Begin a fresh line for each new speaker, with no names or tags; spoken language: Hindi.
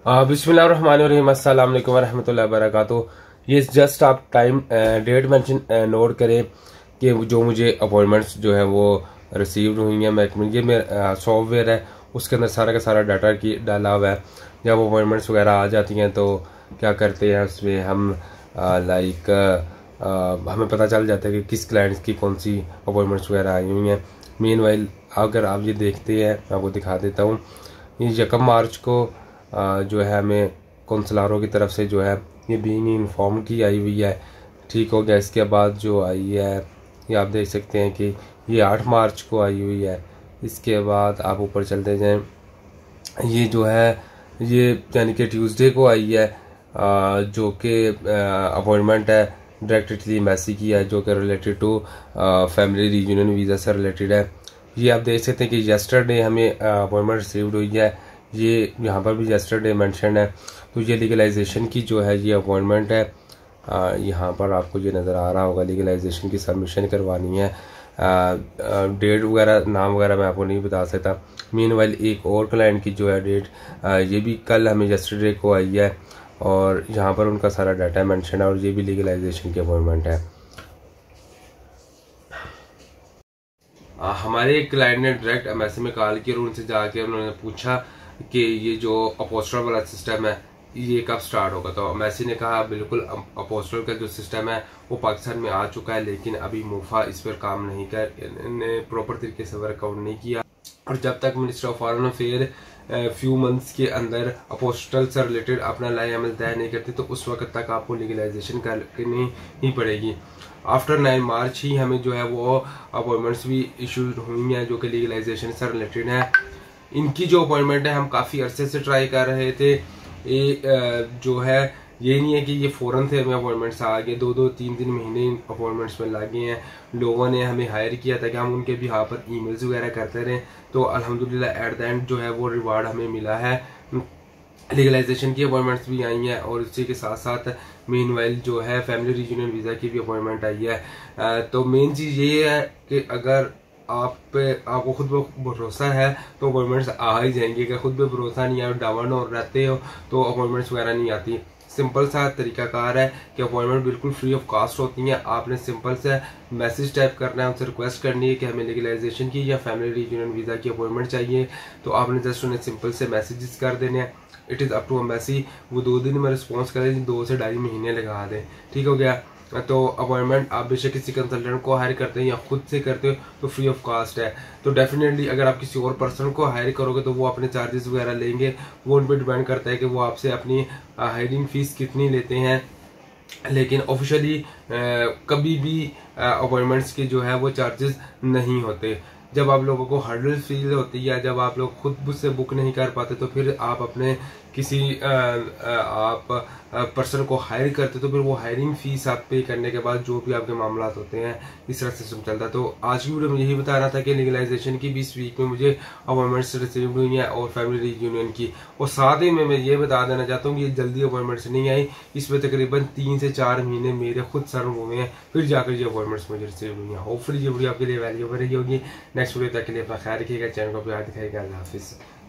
बिस्मिल्लाहिर्रहमानिर्रहीम, अस्सलाम वालेकुम वरहमतुल्लाहि वबरकातुह। ये जस्ट आप टाइम डेट मेंशन नोट करें कि जो मुझे अपॉइंटमेंट्स जो है वो रिसीव्ड हुई हैं। ये मेरा सॉफ्टवेयर है, उसके अंदर सारा का सारा डाटा की डाला हुआ है। जब अपॉइंटमेंट्स वगैरह आ जाती हैं तो क्या करते हैं उसमें हम हमें पता चल जाता है कि किस क्लाइंट्स की कौन सी अपॉइंटमेंट्स वगैरह आई हुई हैं। मीनवाइल अगर आप ये देखते हैं, मैं आपको दिखा देता हूँ। ये 1 मार्च को जो है हमें कौंसलारों की तरफ से जो है ये बीइंग इन्फॉर्म की आई हुई है। ठीक हो गया। इसके बाद जो आई है ये आप देख सकते हैं कि ये 8 मार्च को आई हुई है। इसके बाद आप ऊपर चलते जाएं, ये जो है ये यानी कि ट्यूसडे को आई है, जो कि अपॉइंटमेंट है डायरेक्टली एम्बेसी की है, जो कि related to family reunion visa से रिलेटेड है। ये आप देख सकते हैं कि यस्टरडे हमें अपॉइंटमेंट रिसीव्ड हुई है। ये यहाँ पर भी यस्टरडे मेंशन है। तो ये लीगलाइजेशन की जो है ये अपॉइंटमेंट है। यहाँ पर आपको ये नज़र आ रहा होगा, लीगलाइजेशन की सबमिशन करवानी है। डेट वगैरह नाम वगैरह मैं आपको नहीं बता सकता। मीनवाइल एक और क्लाइंट की जो है डेट ये भी कल हमें यस्टरडे को आई है, और यहाँ पर उनका सारा डाटा मेंशन है, और ये भी लीगलाइजेशन की अपॉइंटमेंट है। हमारे एक क्लाइंट ने डायरेक्ट एमएससी में कॉल किया और उनसे जाके उन्होंने पूछा कि ये जो अपोस्टल वाला सिस्टम है ये कब स्टार्ट होगा। तो एमएससी ने कहा बिल्कुल अपोस्टल का जो सिस्टम है वो पाकिस्तान में आ चुका है, लेकिन अभी मूफा इस पर काम नहीं कर, प्रॉपर तरीके से वर्कआउट नहीं किया। और जब तक minister of foreign affair few months के अंदर अपोस्टल से रिलेटेड अपना लाए अमल तय नहीं करती, तो उस वक्त तक आपको लीगलाइजेशन करनी ही पड़ेगी। आफ्टर 9 मार्च ही हमें जो है वो अपॉइंटमेंट्स भी इशू हुई हैं जो कि लीगलाइजेशन से रिलेटेड है। इनकी जो अपॉइंटमेंट है हम काफ़ी अरसे से ट्राई कर रहे थे। ये जो है ये नहीं है कि ये फ़ौरन थे हमें अपॉइंटमेंट्स आ गए, 2-2, 3-3 महीने अपॉइंटमेंट्स में लग गए हैं। लोगों ने हमें हायर किया था कि हम उनके भी यहाँ पर ईमेल्स वगैरह करते रहें, तो अल्हम्दुलिल्लाह एट द एंड जो है वो रिवार्ड हमें मिला है। लीगलाइजेशन की अपॉइंटमेंट्स भी आई हैं, और इसी के साथ साथ मीनवाइल जो है फैमिली रीयूनियन वीज़ा की भी अपॉइंटमेंट आई है। तो मेन चीज़ ये है कि अगर आपको खुद पे भरोसा है तो अपॉइंटमेंट्स आ ही जाएंगे। अगर खुद पे भरोसा नहीं है, डावन और रहते हो, तो अपॉइंटमेंट्स वगैरह नहीं आती। सिंपल सा तरीकाकार है कि अपॉइंटमेंट बिल्कुल फ्री ऑफ कास्ट होती हैं। आपने सिंपल से मैसेज टाइप करना है, उनसे रिक्वेस्ट करनी है कि हमें लीगलाइजेशन की या फैमिली रीयूनियन वीज़ा की अपॉइंटमेंट चाहिए। तो आपने जस्ट उन्हें सिंपल से मैसेजेस कर देने हैं। It is up to embassy, वो 2 दिन में रिस्पॉन्स करें, 2 से 2.5 महीने लगा दें। ठीक हो गया। तो अपॉइंटमेंट आप बेशक किसी कंसल्टेंट को हायर करते हैं या खुद से करते हो तो फ्री ऑफ कास्ट है। तो डेफिनेटली अगर आप किसी और पर्सन को हायर करोगे तो वो अपने चार्जेस वगैरह लेंगे, वो उन पर डिपेंड करता है कि वो आपसे अपनी हायरिंग फीस कितनी लेते हैं। लेकिन ऑफिशियली कभी भी अपॉइंटमेंट्स के जो है वो चार्जेस नहीं होते। जब आप लोगों को हर्डल फील होती है, जब आप लोग खुद से बुक नहीं कर पाते, तो फिर आप अपने किसी आप पर्सन को हायर करते, तो फिर वो हायरिंग फीस आप पे करने के बाद जो भी आपके मामला होते हैं इस तरह सिस्टम चलता है। तो आज की वीडियो में यही बता रहा था कि लीगलाइजेशन की भी इस वीक में मुझे अपॉइंटमेंट्स रिसीव हुई हैं, और फैमिली रीयूनियन की। और साथ ही में मैं ये बता देना चाहता हूँ कि ये जल्दी अपॉइंटमेंट्स नहीं आई, इसमें तकरीबन 3 से 4 महीने मेरे खुद सर्व हुए हैं, फिर जाकर ये अपॉइंटमेंट्स मुझे रिसीव हुई हैं। होपफुली ये वीडियो आपके लिए वैल्यूएबल रही होगी। नेक्स्ट वीडियो तक के लिए अपना ख्याल रखिएगा, चैनल को प्यार दिखाइएगा। अल्लाह हाफिज़।